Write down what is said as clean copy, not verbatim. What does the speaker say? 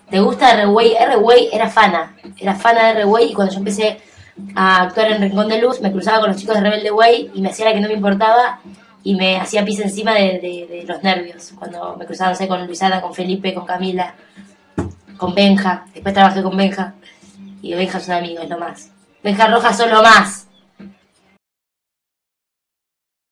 ¿Te gusta R-Way? R-Way era fana de R-Way, y cuando yo empecé a actuar en Rincón de Luz me cruzaba con los chicos de Rebelde Way y me hacía la que no me importaba y me hacía pis encima de los nervios. Cuando me cruzaba, no sé, con Luisana, con Felipe, con Camila, con Benja. Después trabajé con Benja y Benja es un amigo, es lo más. Benja Rojas son lo más.